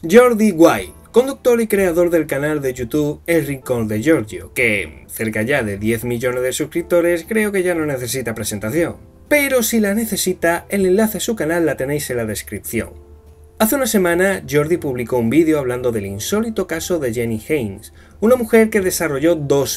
Jordi Wild, conductor y creador del canal de YouTube El Rincón de Giorgio, que, cerca ya de 10 millones de suscriptores, creo que ya no necesita presentación. Pero si la necesita, el enlace a su canal la tenéis en la descripción. Hace una semana, Jordi publicó un vídeo hablando del insólito caso de Jenny Haynes, una mujer que desarrolló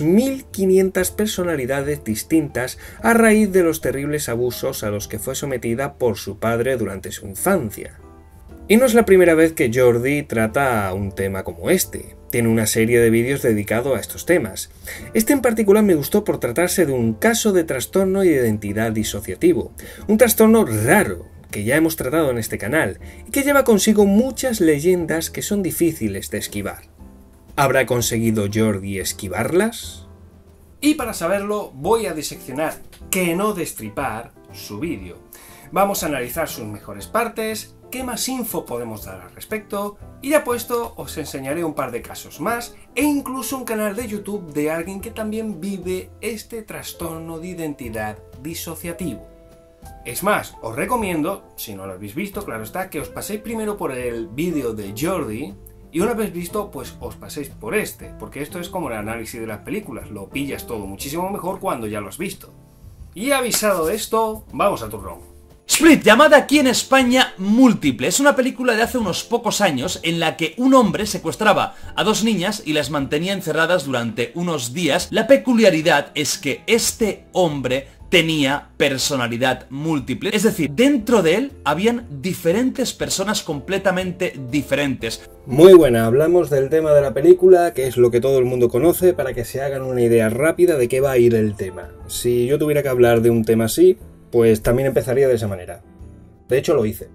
2500 personalidades distintas a raíz de los terribles abusos a los que fue sometida por su padre durante su infancia. Y no es la primera vez que Jordi trata un tema como este. Tiene una serie de vídeos dedicados a estos temas. Este en particular me gustó por tratarse de un caso de trastorno de identidad disociativo, un trastorno raro que ya hemos tratado en este canal y que lleva consigo muchas leyendas que son difíciles de esquivar. ¿Habrá conseguido Jordi esquivarlas? Y para saberlo voy a diseccionar, que no destripar, su vídeo. Vamos a analizar sus mejores partes, qué más info podemos dar al respecto, y ya puesto os enseñaré un par de casos más e incluso un canal de YouTube de alguien que también vive este trastorno de identidad disociativo. Es más, os recomiendo, si no lo habéis visto, claro está, que os paséis primero por el vídeo de Jordi y una vez visto, pues os paséis por este, porque esto es como el análisis de las películas, lo pillas todo muchísimo mejor cuando ya lo has visto. Y avisado de esto, vamos a turrón. Split, llamada aquí en España Múltiple, es una película de hace unos pocos años en la que un hombre secuestraba a dos niñas y las mantenía encerradas durante unos días. La peculiaridad es que este hombre tenía personalidad múltiple, es decir, dentro de él habían diferentes personas completamente diferentes. Muy buena, hablamos del tema de la película, que es lo que todo el mundo conoce, para que se hagan una idea rápida de qué va a ir el tema. Si yo tuviera que hablar de un tema así, pues también empezaría de esa manera. De hecho lo hice.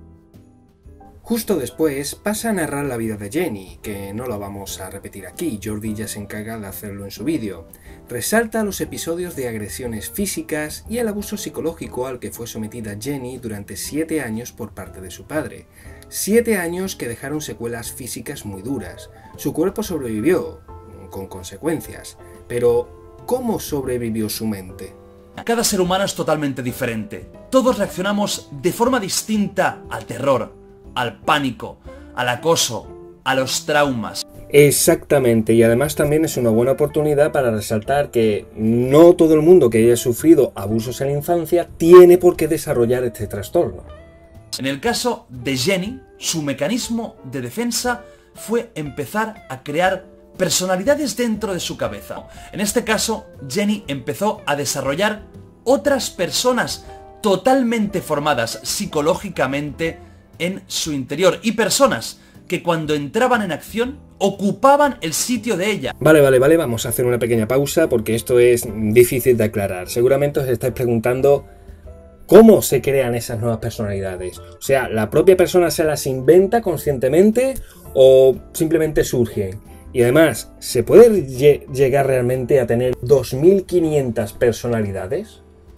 Justo después pasa a narrar la vida de Jenny, que no la vamos a repetir aquí, Jordi ya se encarga de hacerlo en su vídeo. Resalta los episodios de agresiones físicas y el abuso psicológico al que fue sometida Jenny durante 7 años por parte de su padre. 7 años que dejaron secuelas físicas muy duras. Su cuerpo sobrevivió, con consecuencias, pero ¿cómo sobrevivió su mente? Cada ser humano es totalmente diferente. Todos reaccionamos de forma distinta al terror, al pánico, al acoso, a los traumas. Exactamente, y además también es una buena oportunidad para resaltar que no todo el mundo que haya sufrido abusos en la infancia tiene por qué desarrollar este trastorno. En el caso de Jenny, su mecanismo de defensa fue empezar a crear personalidades dentro de su cabeza. En este caso, Jenny empezó a desarrollar otras personas totalmente formadas psicológicamente en su interior y personas que cuando entraban en acción ocupaban el sitio de ella. Vale, vamos a hacer una pequeña pausa porque esto es difícil de aclarar. Seguramente os estáis preguntando cómo se crean esas nuevas personalidades. O sea, ¿la propia persona se las inventa conscientemente o simplemente surgen? Y además, ¿se puede llegar realmente a tener 2500 personalidades?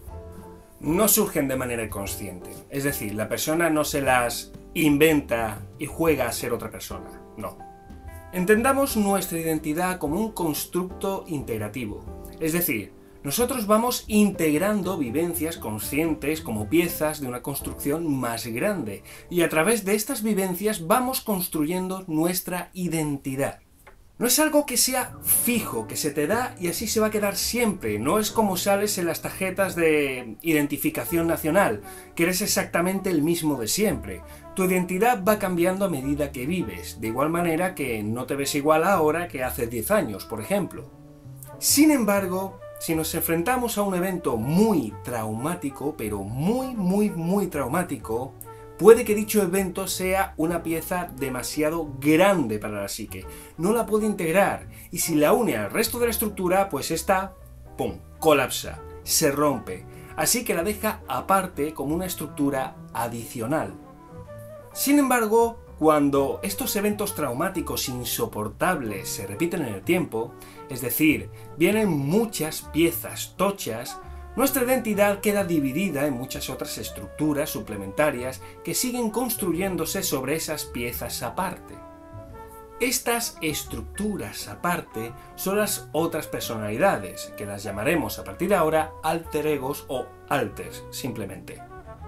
No surgen de manera inconsciente. Es decir, la persona no se las inventa y juega a ser otra persona. No. Entendamos nuestra identidad como un constructo integrativo. Es decir, nosotros vamos integrando vivencias conscientes como piezas de una construcción más grande. Y a través de estas vivencias vamos construyendo nuestra identidad. No es algo que sea fijo, que se te da y así se va a quedar siempre. No es como sales en las tarjetas de identificación nacional, que eres exactamente el mismo de siempre. Tu identidad va cambiando a medida que vives, de igual manera que no te ves igual ahora que hace 10 años, por ejemplo. Sin embargo, si nos enfrentamos a un evento muy traumático, pero muy traumático, puede que dicho evento sea una pieza demasiado grande para la psique. No la puede integrar y si la une al resto de la estructura, pues esta, ¡pum!, colapsa, se rompe. Así que la deja aparte como una estructura adicional. Sin embargo, cuando estos eventos traumáticos insoportables se repiten en el tiempo, es decir, vienen muchas piezas tochas, nuestra identidad queda dividida en muchas otras estructuras suplementarias que siguen construyéndose sobre esas piezas aparte. Estas estructuras aparte son las otras personalidades, que las llamaremos a partir de ahora alter egos o alters, simplemente.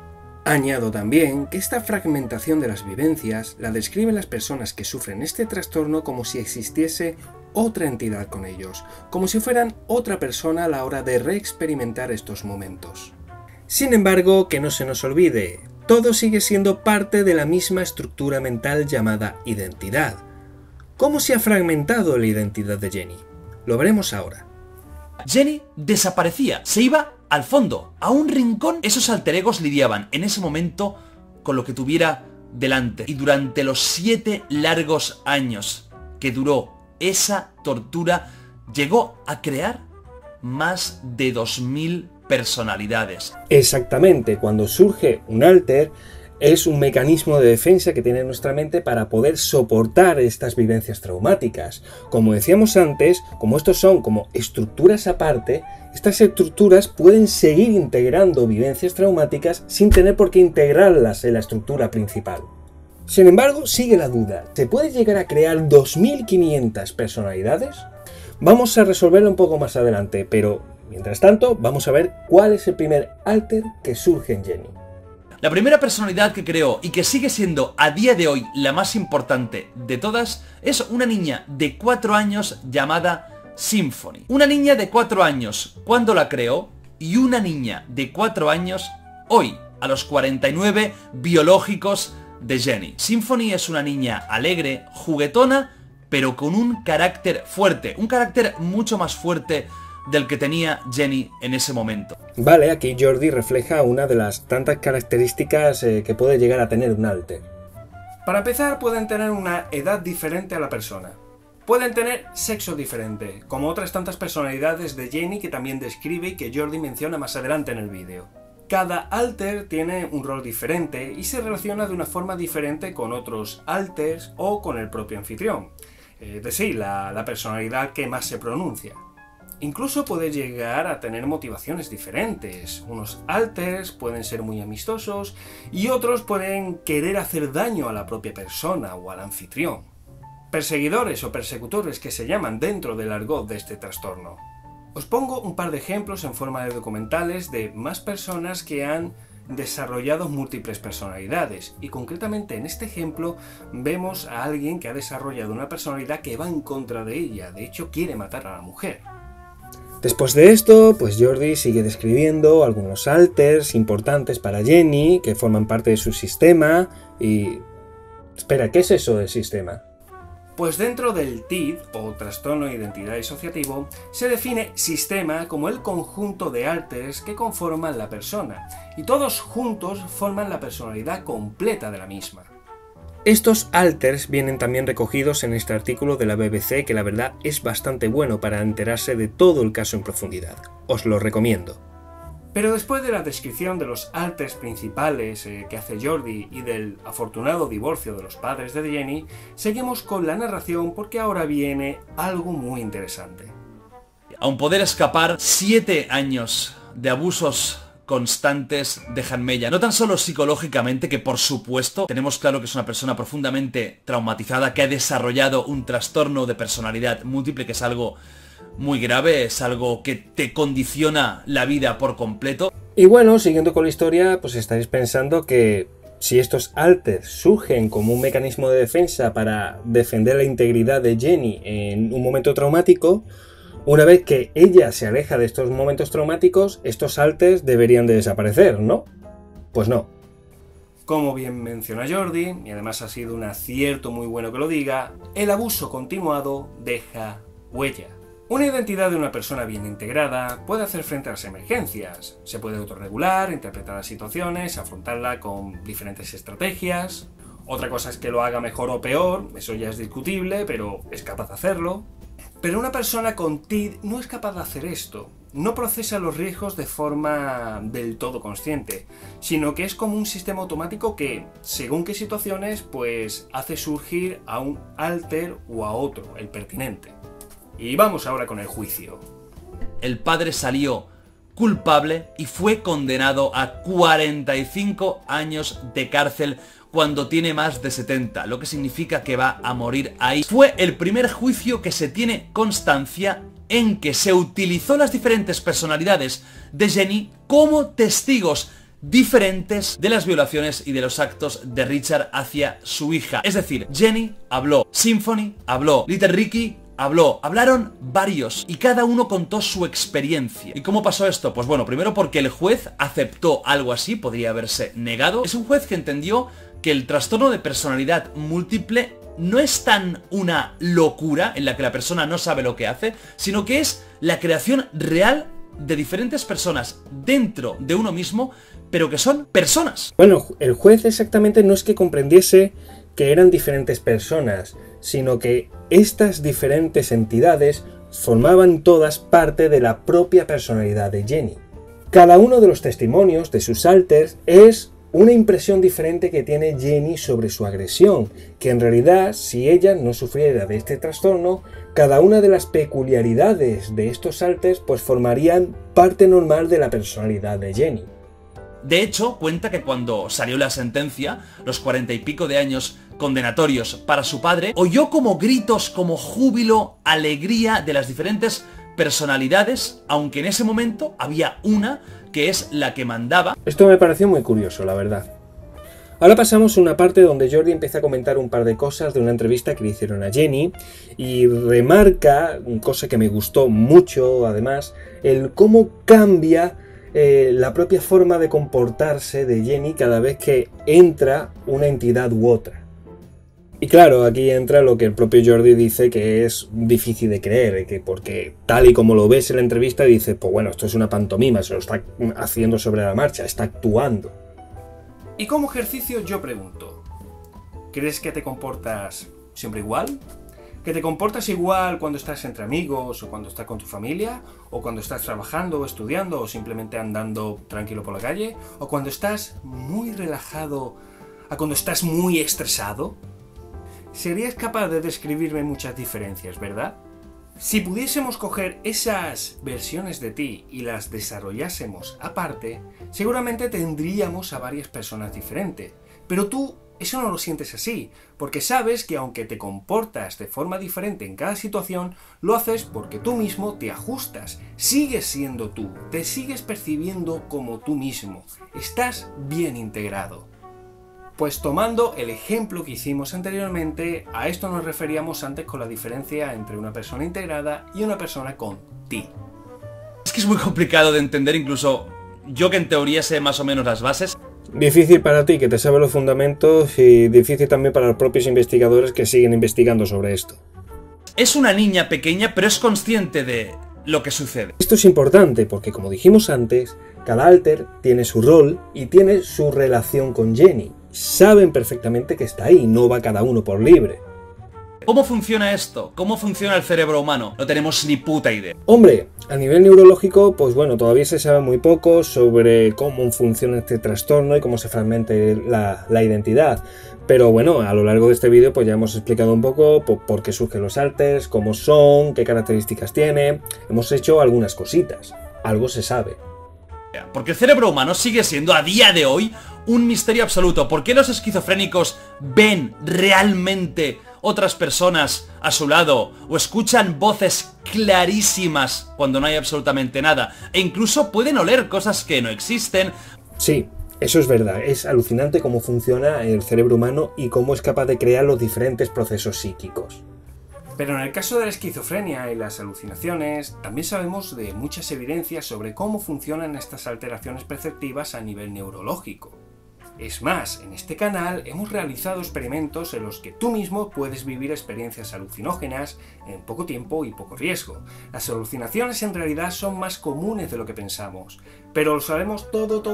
Añado también que esta fragmentación de las vivencias la describen las personas que sufren este trastorno como si existiese otra entidad con ellos, como si fueran otra persona a la hora de reexperimentar estos momentos. Sin embargo, que no se nos olvide, todo sigue siendo parte de la misma estructura mental llamada identidad. ¿Cómo se ha fragmentado la identidad de Jenny? Lo veremos ahora. Jenny desaparecía, se iba al fondo, a un rincón. Esos alter egos lidiaban en ese momento con lo que tuviera delante. Y durante los 7 largos años que duró esa tortura, llegó a crear más de 2000 personalidades. Exactamente, cuando surge un alter, es un mecanismo de defensa que tiene nuestra mente para poder soportar estas vivencias traumáticas. Como decíamos antes, como estos son como estructuras aparte, estas estructuras pueden seguir integrando vivencias traumáticas sin tener por qué integrarlas en la estructura principal. Sin embargo, sigue la duda. ¿Se puede llegar a crear 2500 personalidades? Vamos a resolverlo un poco más adelante, pero mientras tanto, vamos a ver cuál es el primer alter que surge en Jenny. La primera personalidad que creó y que sigue siendo a día de hoy la más importante de todas es una niña de 4 años llamada Symphony. Una niña de 4 años cuando la creó y una niña de 4 años hoy, a los 49 biológicos de Jenny. Symphony es una niña alegre, juguetona, pero con un carácter fuerte, un carácter mucho más fuerte del que tenía Jenny en ese momento. Vale, aquí Jordi refleja una de las tantas características que puede llegar a tener un alter. Para empezar, pueden tener una edad diferente a la persona. Pueden tener sexo diferente, como otras tantas personalidades de Jenny que también describe y que Jordi menciona más adelante en el vídeo. Cada alter tiene un rol diferente y se relaciona de una forma diferente con otros alters o con el propio anfitrión. Es decir, la personalidad que más se pronuncia. Incluso puede llegar a tener motivaciones diferentes. Unos alters pueden ser muy amistosos y otros pueden querer hacer daño a la propia persona o al anfitrión. Perseguidores o persecutores que se llaman dentro del argot de este trastorno. Os pongo un par de ejemplos en forma de documentales de más personas que han desarrollado múltiples personalidades y concretamente en este ejemplo vemos a alguien que ha desarrollado una personalidad que va en contra de ella, de hecho quiere matar a la mujer. Después de esto, pues Jordi sigue describiendo algunos alters importantes para Jenny que forman parte de su sistema y... Espera, ¿qué es eso del sistema? Pues dentro del TID, o Trastorno de Identidad Disociativo, se define sistema como el conjunto de alters que conforman la persona, y todos juntos forman la personalidad completa de la misma. Estos alters vienen también recogidos en este artículo de la BBC que la verdad es bastante bueno para enterarse de todo el caso en profundidad. Os lo recomiendo. Pero después de la descripción de los alters principales que hace Jordi y del afortunado divorcio de los padres de Jenny, seguimos con la narración porque ahora viene algo muy interesante. Aun poder escapar 7 años de abusos constantes de Hanmella, no tan solo psicológicamente, que por supuesto tenemos claro que es una persona profundamente traumatizada, que ha desarrollado un trastorno de personalidad múltiple, que es algo muy grave, es algo que te condiciona la vida por completo. Y bueno, siguiendo con la historia, pues estaréis pensando que si estos alters surgen como un mecanismo de defensa para defender la integridad de Jenny en un momento traumático, una vez que ella se aleja de estos momentos traumáticos, estos alters deberían de desaparecer, ¿no? Pues no. Como bien menciona Jordi, y además ha sido un acierto muy bueno que lo diga, el abuso continuado deja huella. Una identidad de una persona bien integrada puede hacer frente a las emergencias, se puede autorregular, interpretar las situaciones, afrontarla con diferentes estrategias. Otra cosa es que lo haga mejor o peor, eso ya es discutible, pero es capaz de hacerlo. Pero una persona con TID no es capaz de hacer esto, no procesa los riesgos de forma del todo consciente, sino que es como un sistema automático que, según qué situaciones, pues hace surgir a un alter o a otro, el pertinente. Y vamos ahora con el juicio. El padre salió culpable y fue condenado a 45 años de cárcel cuando tiene más de 70, lo que significa que va a morir ahí. Fue el primer juicio que se tiene constancia en que se utilizó las diferentes personalidades de Jenny como testigos diferentes de las violaciones y de los actos de Richard hacia su hija. Es decir, Jenny habló, Symphony habló, Little Ricky hablaron varios y cada uno contó su experiencia. ¿Y cómo pasó esto? Pues bueno, primero porque el juez aceptó algo así, podría haberse negado. Es un juez que entendió que el trastorno de personalidad múltiple no es tan una locura en la que la persona no sabe lo que hace, sino que es la creación real de diferentes personas dentro de uno mismo, pero que son personas. Bueno, el juez exactamente no es que comprendiese que eran diferentes personas, sino que estas diferentes entidades formaban todas parte de la propia personalidad de Jenny. Cada uno de los testimonios de sus alters es una impresión diferente que tiene Jenny sobre su agresión, que en realidad, si ella no sufriera de este trastorno, cada una de las peculiaridades de estos alters pues formarían parte normal de la personalidad de Jenny. De hecho, cuenta que cuando salió la sentencia, los 40 y pico de años condenatorios para su padre, oyó como gritos, como júbilo, alegría de las diferentes personalidades, aunque en ese momento había una que es la que mandaba. Esto me pareció muy curioso, la verdad. Ahora pasamos a una parte donde Jordi empieza a comentar un par de cosas de una entrevista que le hicieron a Jenny y remarca, cosa que me gustó mucho además, el cómo cambia la propia forma de comportarse de Jenny cada vez que entra una entidad u otra. Y claro, aquí entra lo que el propio Jordi dice que es difícil de creer, que porque tal y como lo ves en la entrevista dices, pues bueno, esto es una pantomima, se lo está haciendo sobre la marcha, está actuando. Y como ejercicio yo pregunto, ¿crees que te comportas siempre igual? ¿Que te comportas igual cuando estás entre amigos o cuando estás con tu familia? ¿O cuando estás trabajando o estudiando o simplemente andando tranquilo por la calle? ¿O cuando estás muy relajado a cuando estás muy estresado? Serías capaz de describirme muchas diferencias, ¿verdad? Si pudiésemos coger esas versiones de ti y las desarrollásemos aparte, seguramente tendríamos a varias personas diferentes. Pero tú eso no lo sientes así, porque sabes que aunque te comportas de forma diferente en cada situación, lo haces porque tú mismo te ajustas, sigues siendo tú, te sigues percibiendo como tú mismo, estás bien integrado. Pues tomando el ejemplo que hicimos anteriormente, a esto nos referíamos antes con la diferencia entre una persona integrada y una persona con ti. Es que es muy complicado de entender, incluso yo que en teoría sé más o menos las bases. Difícil para ti que te sabes los fundamentos y difícil también para los propios investigadores que siguen investigando sobre esto. Es una niña pequeña, pero es consciente de lo que sucede. Esto es importante porque, como dijimos antes, cada alter tiene su rol y tiene su relación con Jenny. Saben perfectamente que está ahí, no va cada uno por libre. ¿Cómo funciona esto? ¿Cómo funciona el cerebro humano? No tenemos ni puta idea. Hombre, a nivel neurológico, pues bueno, todavía se sabe muy poco sobre cómo funciona este trastorno y cómo se fragmenta la identidad. Pero bueno, a lo largo de este vídeo pues ya hemos explicado un poco por qué surgen los alters, cómo son, qué características tiene. Hemos hecho algunas cositas, algo se sabe. Porque el cerebro humano sigue siendo a día de hoy un misterio absoluto. ¿Por qué los esquizofrénicos ven realmente otras personas a su lado o escuchan voces clarísimas cuando no hay absolutamente nada? E incluso pueden oler cosas que no existen. Sí, eso es verdad. Es alucinante cómo funciona el cerebro humano y cómo es capaz de crear los diferentes procesos psíquicos. Pero en el caso de la esquizofrenia y las alucinaciones, también sabemos de muchas evidencias sobre cómo funcionan estas alteraciones perceptivas a nivel neurológico. Es más, en este canal hemos realizado experimentos en los que tú mismo puedes vivir experiencias alucinógenas en poco tiempo y poco riesgo. Las alucinaciones en realidad son más comunes de lo que pensamos, pero ¿lo sabemos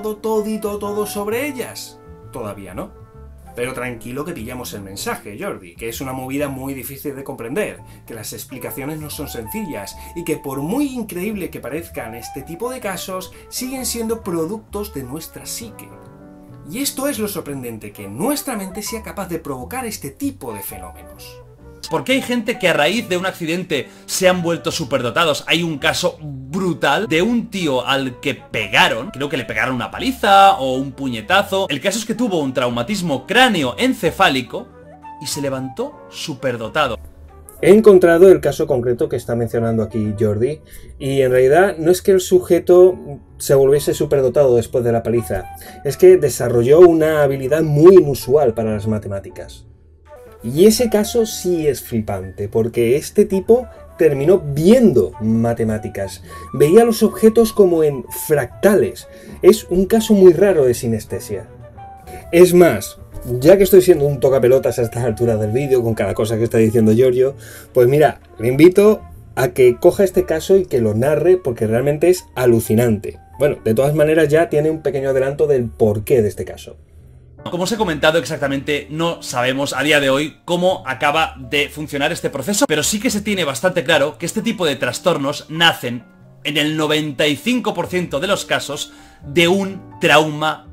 todo sobre ellas? Todavía no. Pero tranquilo que pillamos el mensaje, Jordi, que es una movida muy difícil de comprender, que las explicaciones no son sencillas y que por muy increíble que parezcan este tipo de casos, siguen siendo productos de nuestra psique. Y esto es lo sorprendente, que nuestra mente sea capaz de provocar este tipo de fenómenos. Porque hay gente que a raíz de un accidente se han vuelto superdotados. Hay un caso brutal de un tío al que pegaron, creo que le pegaron una paliza o un puñetazo. El caso es que tuvo un traumatismo cráneo-encefálico y se levantó superdotado. He encontrado el caso concreto que está mencionando aquí Jordi, y en realidad no es que el sujeto se volviese superdotado después de la paliza, es que desarrolló una habilidad muy inusual para las matemáticas. Y ese caso sí es flipante, porque este tipo terminó viendo matemáticas, veía los objetos como en fractales. Es un caso muy raro de sinestesia. Es más, ya que estoy siendo un tocapelotas a estas alturas del vídeo con cada cosa que está diciendo Giorgio, pues mira, le invito a que coja este caso y que lo narre porque realmente es alucinante. Bueno, de todas maneras ya tiene un pequeño adelanto del porqué de este caso. Como os he comentado exactamente, no sabemos a día de hoy cómo acaba de funcionar este proceso, pero sí que se tiene bastante claro que este tipo de trastornos nacen, en el 95% de los casos, de un trauma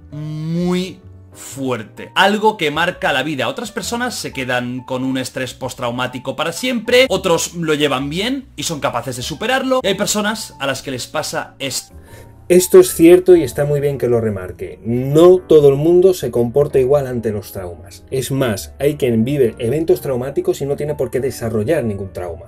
muy fuerte. Algo que marca la vida. Otras personas se quedan con un estrés postraumático para siempre, otros lo llevan bien y son capaces de superarlo, y hay personas a las que les pasa esto. Esto es cierto y está muy bien que lo remarque. No todo el mundo se comporta igual ante los traumas. Es más, hay quien vive eventos traumáticos y no tiene por qué desarrollar ningún trauma.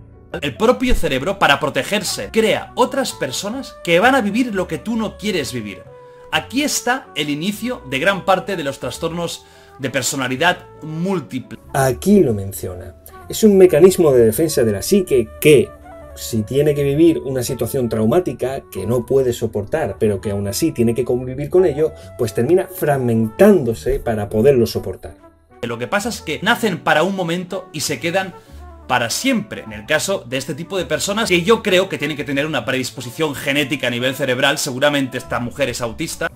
El propio cerebro, para protegerse, crea otras personas que van a vivir lo que tú no quieres vivir. Aquí está el inicio de gran parte de los trastornos de personalidad múltiple. Aquí lo menciona. Es un mecanismo de defensa de la psique que, si tiene que vivir una situación traumática que no puede soportar, pero que aún así tiene que convivir con ello, pues termina fragmentándose para poderlo soportar. Lo que pasa es que nacen para un momento y se quedan para siempre. En el caso de este tipo de personas, que yo creo que tienen que tener una predisposición genética a nivel cerebral, seguramente esta mujer es autista.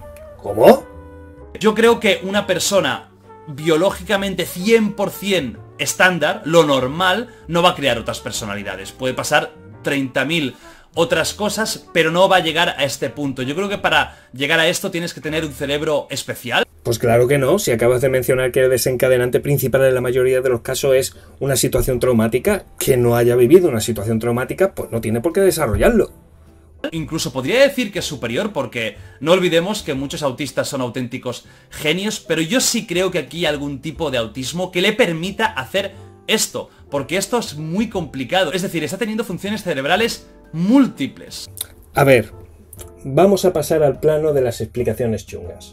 ¿Cómo? Yo creo que una persona biológicamente 100% estándar, lo normal, no va a crear otras personalidades. Puede pasar 30.000 otras cosas, pero no va a llegar a este punto. Yo creo que para llegar a esto tienes que tener un cerebro especial. Pues claro que no, si acabas de mencionar que el desencadenante principal en la mayoría de los casos es una situación traumática, que no haya vivido una situación traumática, pues no tiene por qué desarrollarlo. Incluso podría decir que es superior, porque no olvidemos que muchos autistas son auténticos genios, pero yo sí creo que aquí hay algún tipo de autismo que le permita hacer esto, porque esto es muy complicado, es decir, está teniendo funciones cerebrales múltiples. A ver, vamos a pasar al plano de las explicaciones chungas.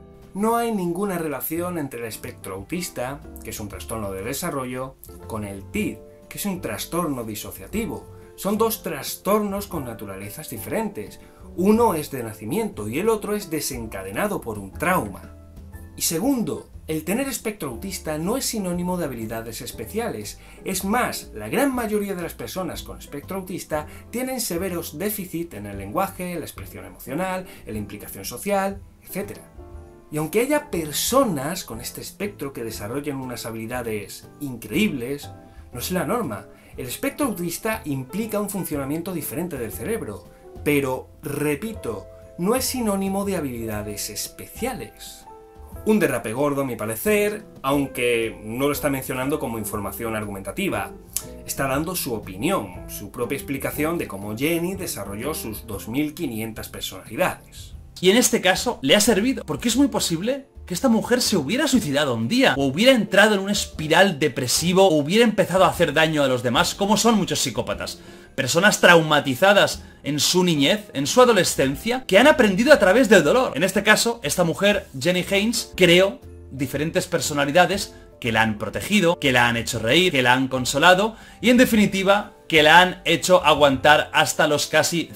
No hay ninguna relación entre el espectro autista, que es un trastorno de desarrollo, con el TID, que es un trastorno disociativo. Son dos trastornos con naturalezas diferentes. Uno es de nacimiento y el otro es desencadenado por un trauma. Y segundo, el tener espectro autista no es sinónimo de habilidades especiales. Es más, la gran mayoría de las personas con espectro autista tienen severos déficits en el lenguaje, la expresión emocional, en la implicación social, etc. Y aunque haya personas con este espectro que desarrollen unas habilidades increíbles, no es la norma. El espectro autista implica un funcionamiento diferente del cerebro, pero, repito, no es sinónimo de habilidades especiales. Un derrape gordo a mi parecer, aunque no lo está mencionando como información argumentativa. Está dando su opinión, su propia explicación de cómo Jenny desarrolló sus 2500 personalidades. Y en este caso le ha servido, porque es muy posible que esta mujer se hubiera suicidado un día, o hubiera entrado en una espiral depresivo, o hubiera empezado a hacer daño a los demás, como son muchos psicópatas. Personas traumatizadas en su niñez, en su adolescencia, que han aprendido a través del dolor. En este caso, esta mujer, Jenny Haynes, creó diferentes personalidades que la han protegido, que la han hecho reír, que la han consolado, y en definitiva, que la han hecho aguantar hasta los casi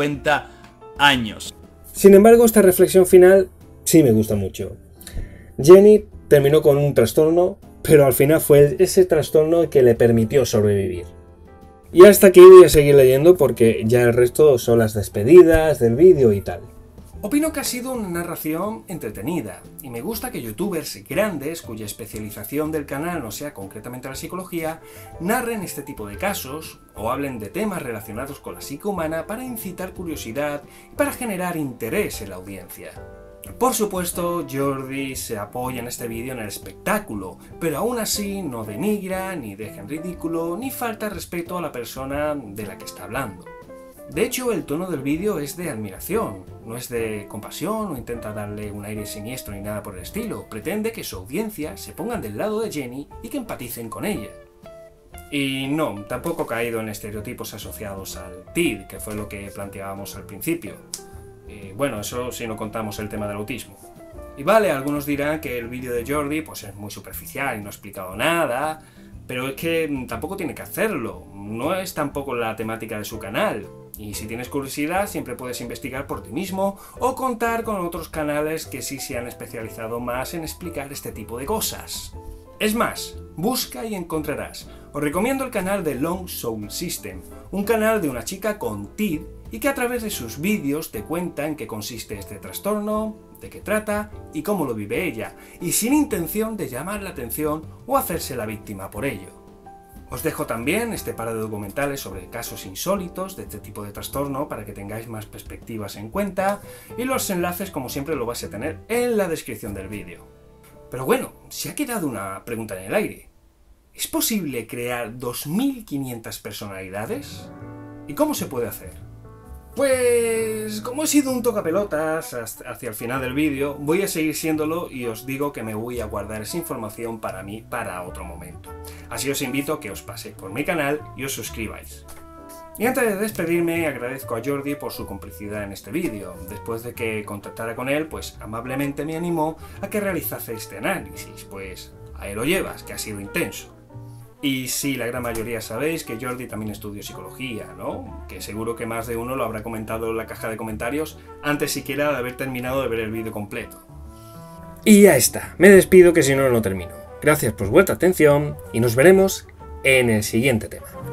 50 años. Sin embargo, esta reflexión final sí me gusta mucho. Jenny terminó con un trastorno, pero al final fue ese trastorno el que le permitió sobrevivir. Y hasta aquí voy a seguir leyendo porque ya el resto son las despedidas del vídeo y tal. Opino que ha sido una narración entretenida, y me gusta que youtubers grandes, cuya especialización del canal no sea concretamente la psicología, narren este tipo de casos, o hablen de temas relacionados con la psique humana para incitar curiosidad y para generar interés en la audiencia. Por supuesto, Jordi se apoya en este vídeo en el espectáculo, pero aún así no denigra, ni deja en ridículo, ni falta respeto a la persona de la que está hablando. De hecho, el tono del vídeo es de admiración, no es de compasión o intenta darle un aire siniestro ni nada por el estilo. Pretende que su audiencia se pongan del lado de Jenny y que empaticen con ella. Y no, tampoco he caído en estereotipos asociados al TID, que fue lo que planteábamos al principio. Bueno, eso si no contamos el tema del autismo. Y vale, algunos dirán que el vídeo de Jordi pues es muy superficial y no ha explicado nada, pero es que tampoco tiene que hacerlo, no es tampoco la temática de su canal. Y si tienes curiosidad siempre puedes investigar por ti mismo o contar con otros canales que sí se han especializado más en explicar este tipo de cosas. Es más, busca y encontrarás. Os recomiendo el canal de Long Soul System, un canal de una chica con TID y que a través de sus vídeos te cuenta en qué consiste este trastorno, de qué trata y cómo lo vive ella, y sin intención de llamar la atención o hacerse la víctima por ello. Os dejo también este par de documentales sobre casos insólitos de este tipo de trastorno para que tengáis más perspectivas en cuenta, y los enlaces como siempre lo vais a tener en la descripción del vídeo. Pero bueno, se ha quedado una pregunta en el aire. ¿Es posible crear 2500 personalidades? ¿Y cómo se puede hacer? Pues como he sido un tocapelotas hacia el final del vídeo, voy a seguir siéndolo y os digo que me voy a guardar esa información para mí para otro momento. Así os invito a que os paséis por mi canal y os suscribáis. Y antes de despedirme, agradezco a Jordi por su complicidad en este vídeo. Después de que contactara con él, pues amablemente me animó a que realizase este análisis, pues ahí lo llevas, que ha sido intenso. Y sí, la gran mayoría sabéis que Jordi también estudió psicología, ¿no? Que seguro que más de uno lo habrá comentado en la caja de comentarios antes siquiera de haber terminado de ver el vídeo completo. Y ya está, me despido que si no, no termino. Gracias por vuestra atención y nos veremos en el siguiente tema.